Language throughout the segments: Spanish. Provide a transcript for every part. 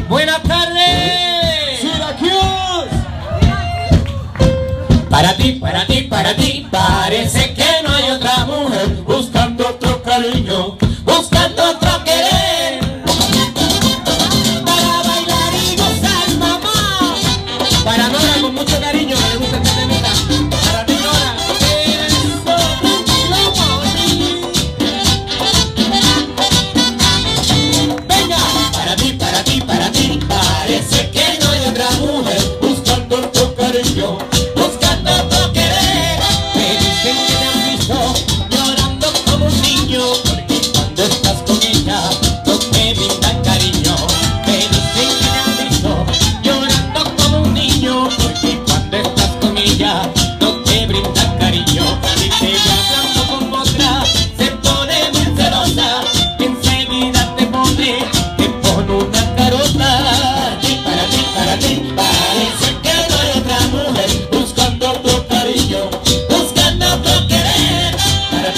Buenas tardes. Syracuse. Para ti, parece que no hay otra mujer buscando otro cariño, buscando otro querer. Para bailar y gozar, mamá. Para Nora, con mucho cariño, me gusta este temita. Para ti, Nora. Venga. Para ti, parece que no hay otra mujer buscando otro cariño, buscando otro querer. Me dicen que te han visto llorando como un niño, porque cuando estás con ella no te brindan cariño. Me dicen que te han visto llorando como un niño, porque cuando estás con ella no te brindan cariño. Si te ve hablando con otra, se pone muy celosa, enseguida te pone una carota. Para ti, parece que no hay otra mujer buscando otro cariño, buscando otro querer. Para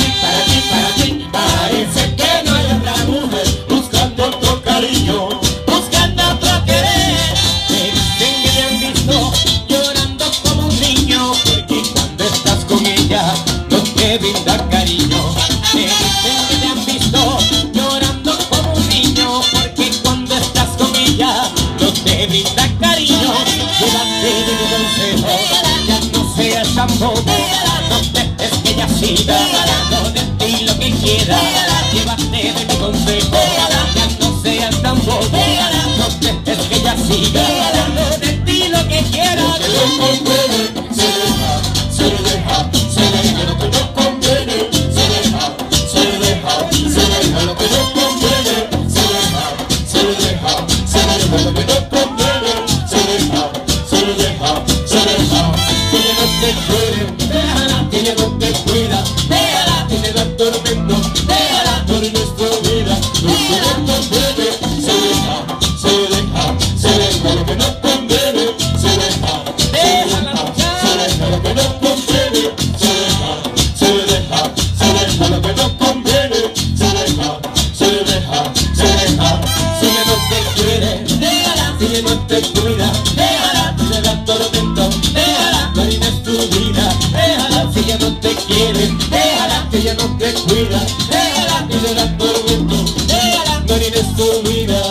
ti, parece que no hay otra mujer buscando otro cariño, buscando otro querer. Me dicen que te han visto llorando como un niño, porque cuando estás con ella no te brinda cariño. Me dicen que te han visto llorando como un niño, porque cuando estás con ella no te brinda cariño. Llévate de mi consejo, ya no seas tan bobo, no dejes que ella siga hablando de ti lo que quiera. Llévate de mi consejo, ya no seas tan bobo, no dejes que ella siga hablando de ti lo que quiera. Lo que no conviene, se deja, se deja, se deja. Lo que no conviene, se deja, se deja, se deja. Lo que no conviene, se deja, se deja, se deja. Lo que no conviene, se deja, se deja, se deja. Si ella no te quiere, déjala. Si ella no te cuida, déjala. Si te da tormento, déjala. Por nuestra vida, lo que no conviene, se deja, se deja, se deja. Lo que no conviene, se deja, déjala. Se deja. Lo que no conviene, se deja, se deja, se deja. Lo que no conviene, se deja, se deja, se deja. Si ella no te quiere, déjala. Si ella no te cuida, déjala. Si te da tormento, déjala. No arruines tu vida, déjala. Si ella no te quiere, déjala. Si ella no te cuida, déjala. Si te da tormento, déjala. No arruines tu vida.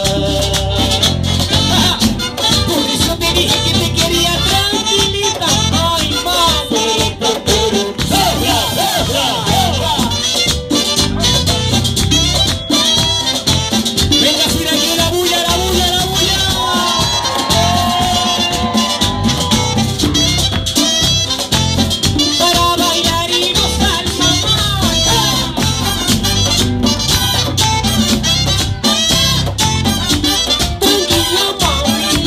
Por eso te dije que te quería tranquilita. Ay, mami. Venga, mira aquí la bulla, la bulla, la bulla. Para bailar y gozar, mamá. Tranquila, mami.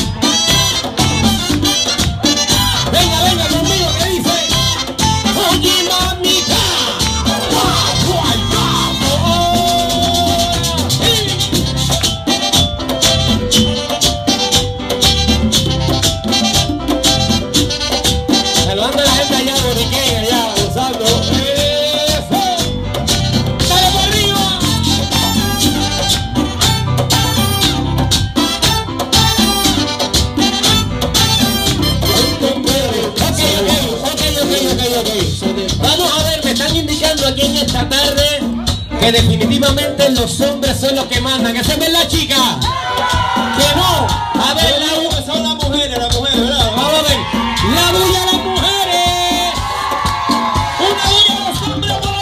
Venga, venga conmigo, ¿qué dice? Oye, mamita. Guay, vamos. Saludando a la gente allá, boriqueña, allá, gozando. ¡Eso! ¡Dale por arriba! Ok. Vamos a ver, me están indicando aquí en esta tarde que definitivamente los hombres son los que mandan. ¿Esa es la chica? Que no. A ver, son las mujeres, ¿verdad? Vamos a ver. La bulla a las mujeres. Una bulla a los hombres por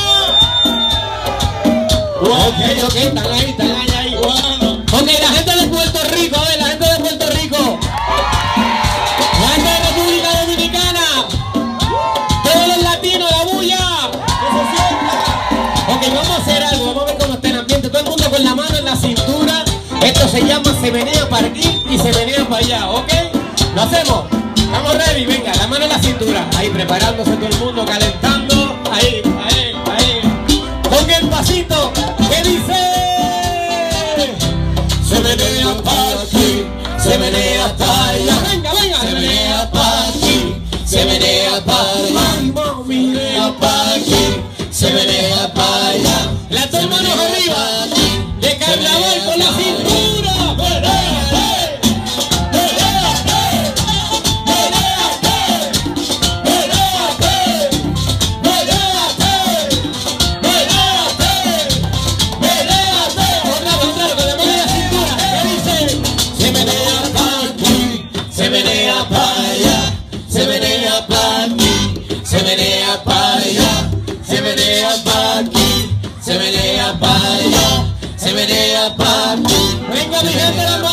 allá. Ok, están ahí. Bueno. Ok, la gente de Puerto Rico, a ver, la gente de Puerto Rico. La gente de República Dominicana. Todos los latinos, la bulla. Ok, vamos a hacer algo, vamos a ver cómo está el ambiente. Todo el mundo con la mano en la cintura. Esto se llama se menea para aquí y se menea para allá, ¿ok? ¿Lo hacemos? Estamos ready, venga, la mano en la cintura. Ahí preparándose todo el mundo, calentando. Ahí. Con el pasito que dice: Se menea para aquí, se menea para allá. Venga. Se menea para aquí, se menea para allá. Se menea para aquí, se menea para allá. Las dos manos arriba. De carnaval con la cintura. menea para allá, se menea para aquí, se menea para allá, se menea para aquí. Venga mi gente,